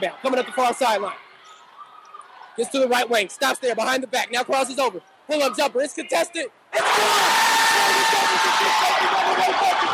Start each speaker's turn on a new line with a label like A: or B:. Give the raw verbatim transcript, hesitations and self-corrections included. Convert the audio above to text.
A: inbound, coming up the far sideline. Gets to the right wing, stops there, behind the back, now crosses over. Pull-up jumper, it's contested. It's good!